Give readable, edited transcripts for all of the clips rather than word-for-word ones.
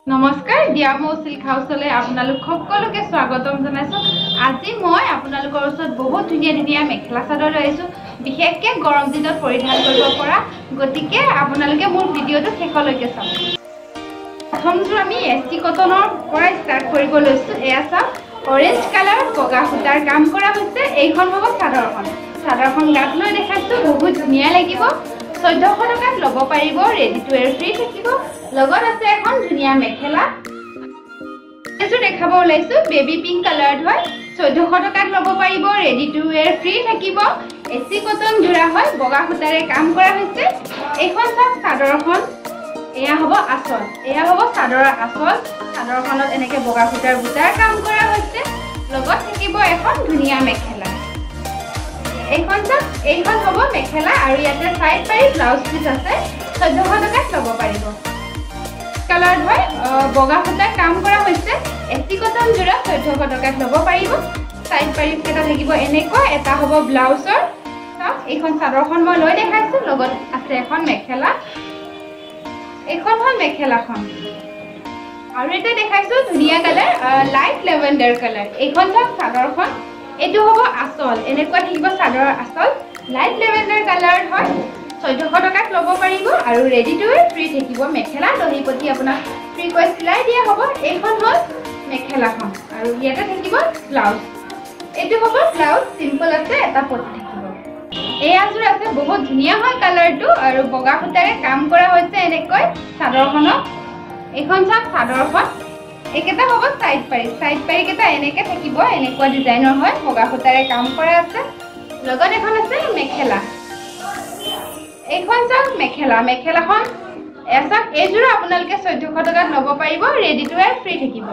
নমস্কাৰ দিয়ামৌ সিল্ক হাউচলৈ আপোনালোক সকলোকে স্বাগতম জনাইছো। আজি মই আপোনালোকৰ ওচৰত বহুত ধুনীয়া মেখেলা চাদৰ লৈ আহিছো, বিশেষকৈ গৰম দিনত পৰিধান কৰিব পৰা। গতিকে আপোনালোকে মোৰ ভিডিঅ'টো শেষলৈকে চাওক। প্ৰথমটো আমি এচি কটনৰ পৰা ষ্টাৰ্ট কৰিব লৈছো। এয়া চাওক, অৰেঞ্জ কালাৰ বগা সূতাৰ কাম কৰা হৈছে। এইখন হ'ব চাদৰখন গাত লৈ দেখাইছো, বহুত ধুনীয়া লাগিব। 1400 টকাত ল'ব পাৰিব, ৰেডি টু ৱেৰ ফ্ৰী থাকিব। লগত আছে এখন ধুনীয়া মেখেলা। এযোৰ দেখাব ওলাইছো, বেবী পিংক কালাৰত হয়। 1400 টকাত ল'ব পাৰিব, ৰেডি টু ৱেৰ ফ্ৰী থাকিব। এচি কটন যোৰা হয়, বগা সূতাৰে কাম কৰা হৈছে। এইখন চাওক চাদৰখন, এয়া হ'ব আঁচল। এয়া হ'ব চাদৰৰ আঁচল। চাদৰখনত এনেকৈ বগা সূতাৰ বুটাৰ কাম কৰা হৈছে। লগত থাকিব এখন ধুনীয়া মেখেলা। এইখন চাওক, এইখন হ'ব মেখেলা আৰু ইয়াতে চাইড পাৰি ব্লাউজ পিচ আছে। 1400 টকাত ল'ব পাৰিব। কালাৰ হয়, বগা সূতাৰ কাম কৰা হৈছে। এচি কটন যোৰা 1400 টকাত ল'ব পাৰিব। চাইড পাৰি এটা থাকিব এনেকুৱা, এটা হ'ব ব্লাউজৰ। চাওক, এইখন চাদৰখন মই লৈ দেখাইছো। লগত আছে এখন মেখেলা। এইখন হ'ল মেখেলাখন। আৰু এটা দেখাইছো ধুনীয়া কালাৰ, লাইট লেভেণ্ডাৰ কালাৰ। এইখন চাওক চাদৰখন, এইটো হ'ব আঁচল। এনেকুৱা থাকিব চাদৰৰ আঁচল, লাইট লেভেণ্ডাৰ কালাৰ হয়। 1400 টকাত ল'ব পাৰিব আৰু ৰেডি টু ৱেৰ ফ্ৰী থাকিব। মেখেলা দহি পতি আপোনাক ফ্ৰীকৈ চিলাই দিয়া হ'ব। এইখন হ'ল মেখেলাখন আৰু ইয়াতে থাকিব ব্লাউজ। এইটো হ'ব ব্লাউজ, চিম্পল আছে, এটা পতি থাকিব। এয়াযোৰ আছে, বহুত ধুনীয়া হয় কালাৰটো আৰু বগা সূতাৰে কাম কৰা হৈছে এনেকৈ চাদৰখনত। এইখন চাওক চাদৰখন, এইকেইটা হ'ব চাইড পাৰিকেইটা এনেকৈ থাকিব, এনেকুৱা ডিজাইনৰ হয়, বগা সূতাৰে কাম কৰা আছে। লগত এখন আছে মেখেলা। এইখন চাওক মেখেলাখন চাওক, এইযোৰ আপোনালোকে 1400 টকাত ল'ব পাৰিব, ৰেডি টু ৱেৰ ফ্ৰী থাকিব।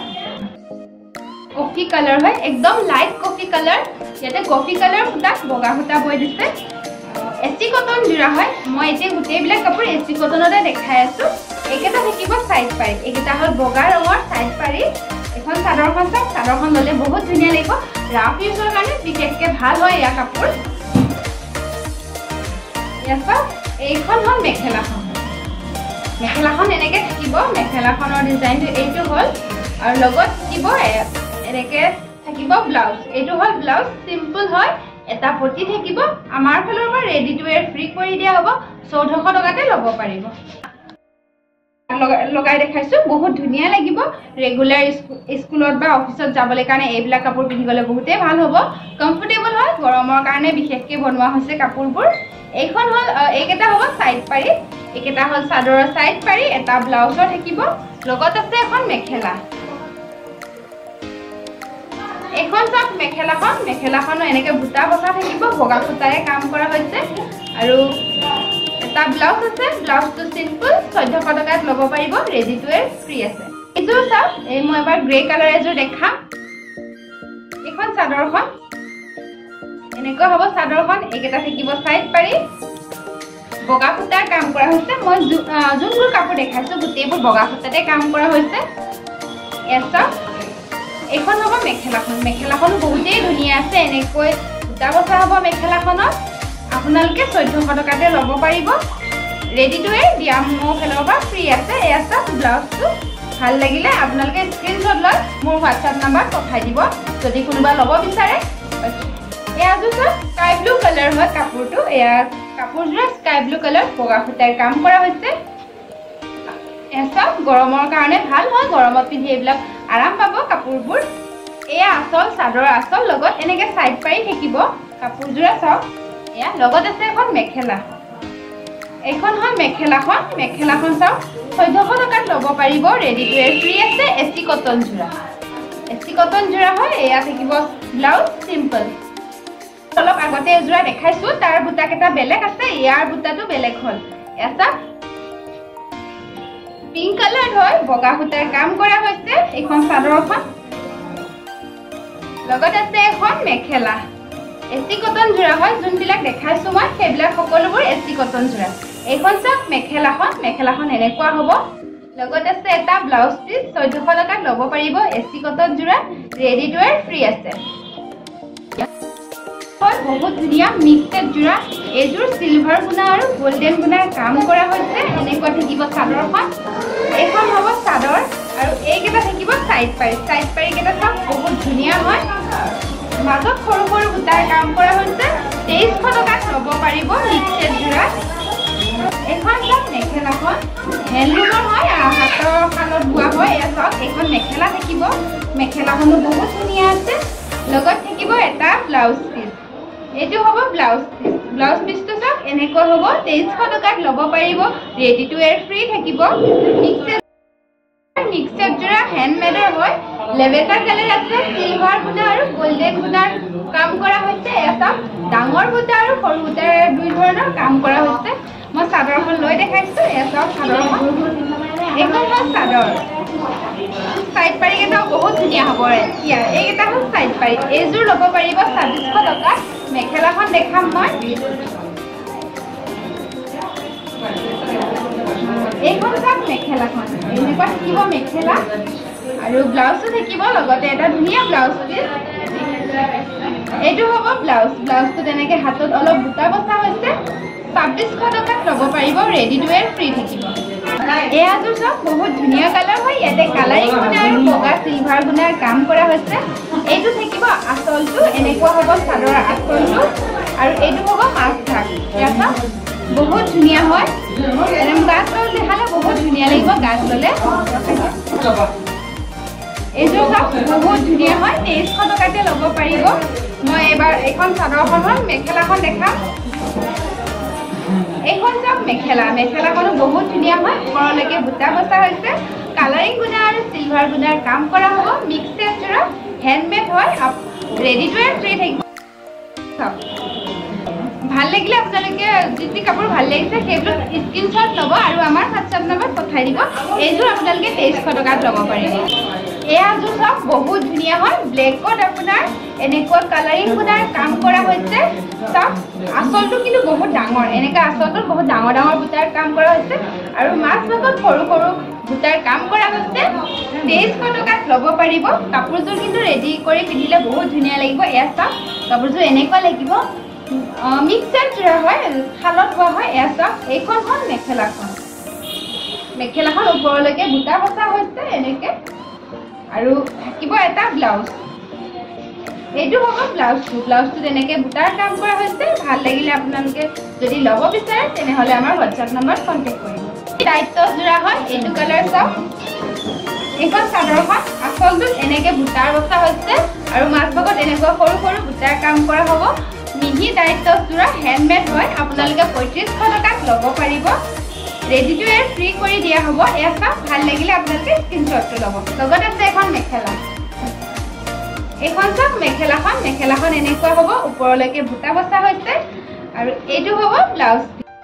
কফি কালাৰ হয়, একদম লাইট কফি কালাৰ। ইয়াতে কফি কালাৰ সূতাত বগা সূতা বৈ দিছে। এচি কটন যোৰা হয়। মই এতিয়া গোটেইবিলাক কাপোৰ এচি কটনতে দেখাই আছো। এইকেইটা থাকিব চাইড পাৰি। এইকেইটা হ'ল বগা ৰঙৰ চাইড পাৰি। এখন চাদৰখন চাওক, চাদৰখন ল'লে বহুত ধুনীয়া লাগিব। ৰাফ ইউজৰ কাৰণে বিশেষকৈ ভাল হয় এয়া কাপোৰ। এইখন হ'ল মেখেলাখন এনেকৈ থাকিব। মেখেলাখনৰ ডিজাইনটো এইটো হ'ল আৰু লগত থাকিব এনেকৈ থাকিব ব্লাউজ। এইটো হ'ল ব্লাউজ, চিম্পল হয়, এটা পতি থাকিব। আমাৰ ফালৰ পৰা ৰেডি টু ৱেৰ ফ্ৰী কৰি দিয়া হ'ব। 1400 টকাতে ল'ব পাৰিব। লগাই দেখাইছো, বহুত ধুনীয়া লাগিব। ৰেগুলাৰ স্কুলত বা অফিচত যাবলৈ কাৰণে এইবিলাক কাপোৰ পিন্ধিবলৈ বহুতেই ভাল হ'ব। কমফৰ্টেবল হয়, গৰমৰ কাৰণে বিশেষকৈ বনোৱা হৈছে কাপোৰবোৰ। এইখন হ'ল, এইকেইটা হ'ব চাইড পাৰি। এইকেইটা হ'ল চাদৰৰ চাইড পাৰি, এটা ব্লাউজৰ থাকিব। লগত আছে এখন মেখেলা। এইখন চাওক মেখেলাখনো এনেকৈ বুটা বচা থাকিব, বগা সূতাৰে কাম কৰা হৈছে আৰু এটা ব্লাউজ আছে। ব্লাউজটো চিম্পল, 1400 টকাত ল'ব পাৰিব, ৰেডি টু ৱেৰ ফ্ৰী আছে। এইযোৰ চাওক, মই এবাৰ গ্ৰে কালাৰ এযোৰ দেখাম। এইখন চাদৰখন, এনেকুৱা হ'ব চাদৰখন। এইকেইটা থাকিব চাইড পাৰি, বগা সূতাৰ কাম কৰা হৈছে। মই যোনবোৰ কাপোৰ দেখাইছো গোটেইবোৰ বগা সূতাতে কাম কৰা হৈছে। এইখন হ'ব মেখেলাখনো বহুতেই ধুনীয়া আছে। এনেকৈ সূতা বচা হ'ব মেখেলাখনত। আপোনালোকে 1400 টকাতে ল'ব পাৰিব, ৰেডি টু ৱেৰ দিয়ামৌ ফালৰ পৰা ফ্ৰী আছে। এয়া চাওক ব্লাউজটো। ভাল লাগিলে আপোনালোকে স্ক্ৰীনশ্বট লৈ মোৰ হোৱাটছআপ নাম্বাৰত পঠাই দিব যদি কোনোবা ল'ব বিচাৰে। এয়াযোৰ চাওক, স্কাই ব্লু কালাৰ হয় কাপোৰটো। এয়া কাপোৰযোৰ স্কাই ব্লু কালাৰ, বগা সূতাৰ কাম কৰা হৈছে। এয়া চাওক, গৰমৰ কাৰণে ভাল হয়, গৰমত পিন্ধি এইবিলাক আৰাম পাব কাপোৰবোৰ। এয়া আঁচল, চাদৰৰ আঁচল। লগত এনেকৈ চাইড পাৰি থাকিব কাপোৰযোৰা। চাওক, এয়া লগত আছে এখন মেখেলা। এইখন হ'ল মেখেলাখন চাওক, 1400 টকাত ল'ব পাৰিব, ৰেডি টু ৱেৰ ফ্ৰী আছে। এচি কটন যোৰা হয়। এয়া থাকিব ব্লাউজ, চিম্পল। অলপ আগতে এযোৰা দেখাইছো, তাৰ বুটাকেইটা বেলেগ আছে, ইয়াৰ বুটাটো বেলেগ হ'ল। এয়া চাওক, পিংক কালাৰ হয়, বগা সূতাৰ কাম কৰা হৈছে। এইখন চাদৰখন, লগত আছে এখন মেখেলা। এচি কটন যোৰা হয়, যোনবিলাক দেখাইছো মই সেইবিলাক সকলোবোৰ এচি কটন যোৰা। এইখন চাওক মেখেলাখন এনেকুৱা হ'ব। লগত আছে এটা ব্লাউজ পিচ। 1400 টকাত ল'ব পাৰিব, এচি কটন যোৰা, ৰেডি টু ৱেৰ ফ্ৰী আছে। বহুত ধুনীয়া মিক্সড যোৰা। এইযোৰ সিলভাৰ গুণা আৰু গোল্ডেন গুণাৰ কাম কৰা হৈছে। এনেকুৱা থাকিব চাদৰখন। এইখন হ'ব চাদৰ, সাইড পাৰি কেইটা চাওক বহুত ধুনীয়া হয় মাজত সৰু সৰু বুটাৰ কাম কৰা হৈছে 2300 টকাত ল'ব পাৰিব মিক্সেড যোৰা এখন চাওক মেখেলাখন হেণ্ডলুমৰ হয় হাতৰ শালত বোৱা হয় এয়া চাওক এখন মেখেলা থাকিব মেখেলাখনো বহুত ধুনীয়া আছে লগত থাকিব এটা ব্লাউজ পিস এইটো হ'ব ব্লাউজ পিসটো চাওক এনেকৈ হ'ব 2300 টকাত ল'ব পাৰিব ৰেডি টু ওয়্যাৰ ফ্ৰী থাকিব মিক্সেড যোৰা হ্যান্ডমেডৰ হয় লেভেণ্ডাৰ কালাৰ আছে সিলভাৰ বুটা আৰু গোল্ডেন বুটাৰ কাম কৰা হৈছে এটা ডাঙৰ বুটা আৰু সৰু বুটাৰ দুই ধৰণৰ কাম কৰা হৈছে মই চাদৰখন লৈ দেখাইছো এটা চাদৰখন এখন হ'ল চাদৰ সাইড পাৰি কেইটা বহুত ধুনীয়া হ'ব এতিয়া এইকেইটা হ'ল সাইড পাৰি এইযোৰ ল'ব পাৰিব 2600 টকা মেখেলাখন দেখাম মই এইখন চাওক মেখেলাখন এনেকুৱা থাকিব মেখেলা আৰু ব্লাউজটো থাকিব লগতে এটা ধুনীয়া ব্লাউজ পিস এইটো হ'ব ব্লাউজটো তেনেকৈ হাতত অলপ বুটা বসা হৈছে 2600 টকাত ল'ব পাৰিব ৰেডি টু ওয়্যাৰ ফ্ৰী থাকিব এয়াযোৰ চাওক বহুত ধুনীয়া কালাৰ হয় ইয়াতে কালাৰিং গুণা আৰু বগা সিলভাৰ গুণাৰ কাম কৰা হৈছে এইটো থাকিব আঁচলটো এনেকুৱা হ'ব চাদৰৰ আঁচলটো আৰু এইটো হ'ব মাছ ঢাক এয়া চাওক বহুত ধুনীয়া হয় এনে গাছ ললে দেখালে বহুত ধুনীয়া লাগিব গাছ ললে এইযোৰ চাওক বহুত ধুনীয়া হয় 2300 টকাতে ল'ব পাৰিব মই এবাৰ এখন চাদৰখন হ'ল মেখেলাখন দেখাম এইখন চাওক মেখেলাখনো বহুত ধুনীয়া হয় ওপৰলৈকে বুটা বসা হৈছে কালাৰিং গুণা আৰু সিলভাৰ গুণাৰ কাম কৰা হ'ব মিক্সেড যোৰা হ্যান্ডমেড হয় ৰেডি টু ওয়্যাৰ ফ্ৰী থাকিব ভাল লাগিলে আপোনালোকে যি কাপোৰ ভাল লাগিছে সেইবোৰ স্ক্ৰীনশ্বট ল'ব আৰু আমাৰ হোৱাটছআপ নম্বৰত পঠাই দিব এইযোৰ আপোনালোকে 2300 টকাত ল'ব পাৰিব এয়াযোৰ চাওক বহুত ধুনীয়া হয় ব্লেকত আপোনাৰ এনেকুৱা কালাৰিং গুণাৰ কাম কৰা হৈছে চাওক আঁচলটো কিন্তু বহুত ডাঙৰ এনেকুৱা আঁচলটোত বহুত ডাঙৰ বুটাৰ কাম কৰা হৈছে আৰু মাছ ভাগত সৰু সৰু বুটাৰ কাম কৰা হৈছে 2300 টকাত ল'ব পাৰিব কাপোৰযোৰ কিন্তু ৰেডি কৰি পিন্ধিলে বহুত ধুনীয়া লাগিব এয়া চাওক কাপোৰযোৰ এনেকুৱা লাগিব মিক্সেড যোৰা হয় শালত বোৱা হয় এয়া চাওক এইখন হ'ল মেখেলাখন ওপৰলৈকে বুটা বসা হৈছে এনেকৈ আৰু থাকিব এটা ব্লাউজ এইটো হ'ব ব্লাউজটো তেনেকৈ বুটাৰ কাম কৰা হৈছে ভাল লাগিলে আপোনালোকে যদি ল'ব বিচাৰে তেনেহ'লে আমাৰ হোৱাটছআপ নম্বৰত কণ্টেক্ট কৰিব দায়িত্ব যোৰা হয় এইটো কালাৰ চাওক এইখন চাদৰখন আঁচলটোত এনেকৈ বুটাৰ বসা হৈছে আৰু মাজভাগত এনেকুৱা সৰু সৰু বুটাৰ কাম কৰা হ'ব মিহি দায়িত্ব যোৰা হ্যান্ডমেড হয় আপোনালোকে 3500 টকাত ল'ব পাৰিব ৰেডি টু ওয়্যাৰ ফ্ৰী কৰি দিয়া হ'ব এয়া চাওক ভাল লাগিলে আপোনালোকে স্ক্ৰীনশ্বটটো ল'ব লগত আছে এখন মেখেলা এইখন চাওক মেখেলাখন এনেকুৱা হ'ব ওপৰলৈকে বুটা বসা হৈছে আৰু এইটো হ'ব ব্লাউজ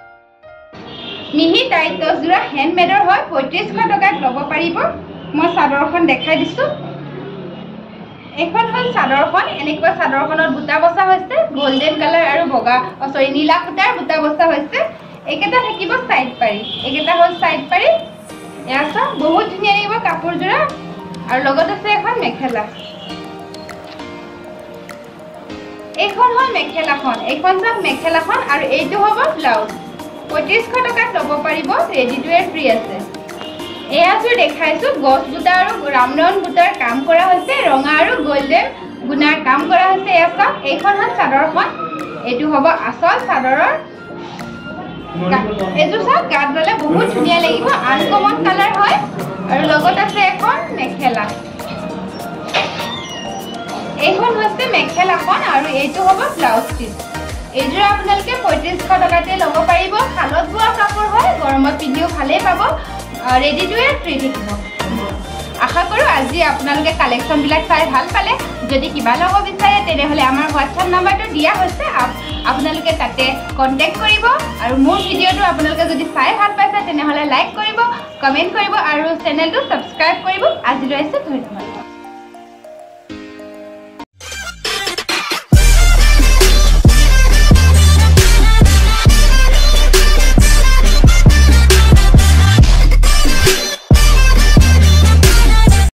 মিহি দায়িত্ব যোৰা হ্যান্ডমেডৰ হয় 3500 টকাত ল'ব পাৰিব মই চাদৰখন দেখাই দিছো এখন হ'ল চাদৰখন এনেকুৱা চাদৰখনত বুটা বসা হৈছে গোল্ডেন কালাৰ আৰু বগা নীলা বুটাৰ বুটা বসা হৈছে এইকেইটা থাকিব সাইড পাৰি এইকেইটা হ'ল সাইড পাৰি এয়া চাওক বহুত ধুনীয়া লাগিব কাপোৰযোৰা আৰু লগত আছে এখন মেখেলা এইখন হ'ল এইখন চাওক মেখেলাখন আৰু এইটো হ'ব ব্লাউজ 3500 টকাত ল'ব পাৰিব ৰেডি টু ওয়্যাৰ ফ্ৰী আছে এয়াযোৰ দেখাইছো গছ বুটা আৰু ৰাউণ্ড বুটাৰ কাম কৰা হৈছে ৰঙা আৰু গোল্ডেন গুণাৰ কাম কৰা হৈছে এয়া চাওক এইখন হ'ল চাদৰখন এইটো হ'ব আঁচল চাদৰৰ এইযোৰ চাওক গাত ল'লে বহুত ধুনীয়া লাগিব আনকমন কালাৰ হয় আৰু লগত আছে এখন মেখেলা এইখন হৈছে মেখেলাখন আৰু এইটো হ'ব ব্লাউজ পিস এইযোৰ আপোনালোকে 3500 টকাতে ল'ব পাৰিব শালত বোৱা কাপোৰ হয় গৰমত পিন্ধিও ভালেই পাব ৰেডি টু ওয়্যাৰ ফ্ৰী থাকিব আশা কৰোঁ আজি আপোনালোকে কালেকশ্যনবিলাক চাই ভাল পালে যদি কিবা ল'ব বিচাৰে তেনেহ'লে আমাৰ হোৱাটছআপ নম্বৰটো দিয়া হৈছে আপোনালোকে তাতে কণ্টেক্ট কৰিব আৰু মোৰ ভিডিঅ'টো আপোনালোকে যদি চাই ভাল পাইছে তেনেহ'লে লাইক কৰিব কমেণ্ট কৰিব আৰু চেনেলটো ছাবস্ক্ৰাইব কৰিব আজিলৈ ধন্যবাদ